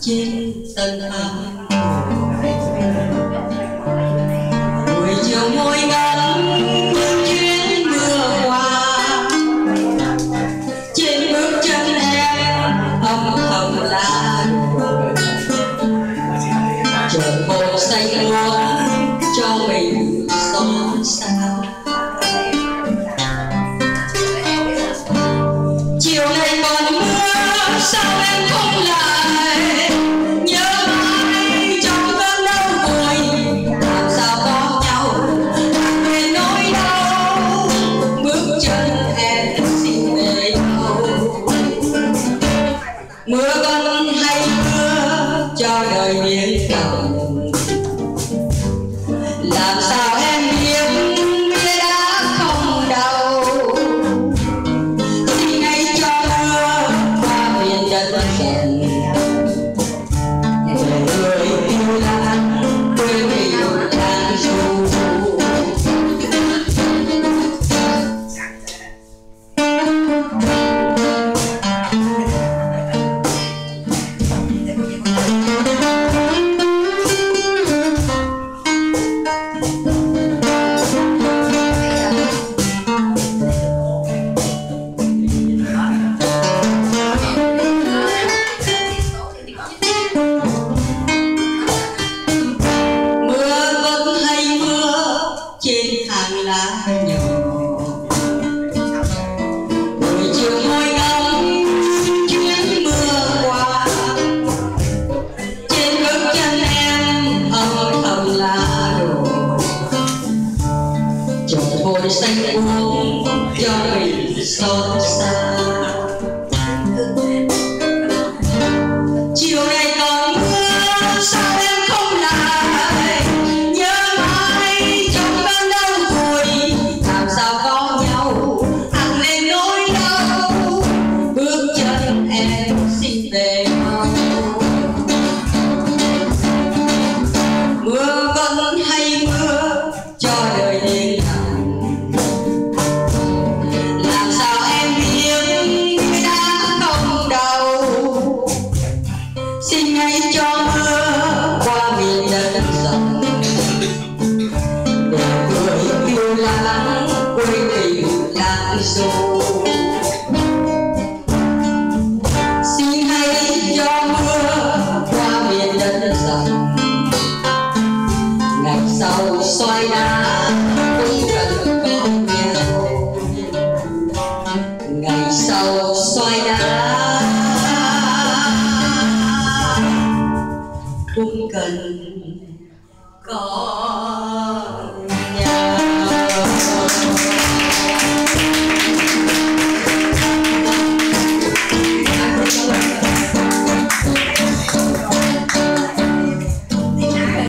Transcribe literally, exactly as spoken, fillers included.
trên tầng hầm. Buổi chiều ngồi ngắm những chuyến mưa qua, trên bước chân em âm thầm là trời màu xanh muốn cho mình xót xa. Chiều nay còn mưa sao em không lại, nhớ mãi trong cơn đau buồn, làm sao có nhau về nỗi đau, bước chân em xin về nhau. Mưa vẫn hay mưa cho đời biến động, làm sao em biết mưa đã không đau. Xin hãy cho mưa qua miền đất dần, để người yêu lãng quên mình đang du. Trên hàng lá nhỏ, buổi chiều ngồi ngắm chuyến mưa qua, trên bước chân em âm thầm lá đổ, trời thôi xanh buông cho mình xót xa. Chiều nay còn mưa sao em không lại, nhớ mãi trong cơn đau buồn, làm sao có nhau ăn lên nỗi đau, bước chân em xin về mau. Mưa vẫn hay mưa cho đời đến thẳng, làm sao em biết mưa đã không đau. Xin hãy cho mưa qua miền đất rộng, để người yêu lãng quên tình lãng du. Xin hãy cho mưa qua miền đất rộng, ngày sau xoay đá cũng cần có nhau, ngày sau xoay đá cũng cần có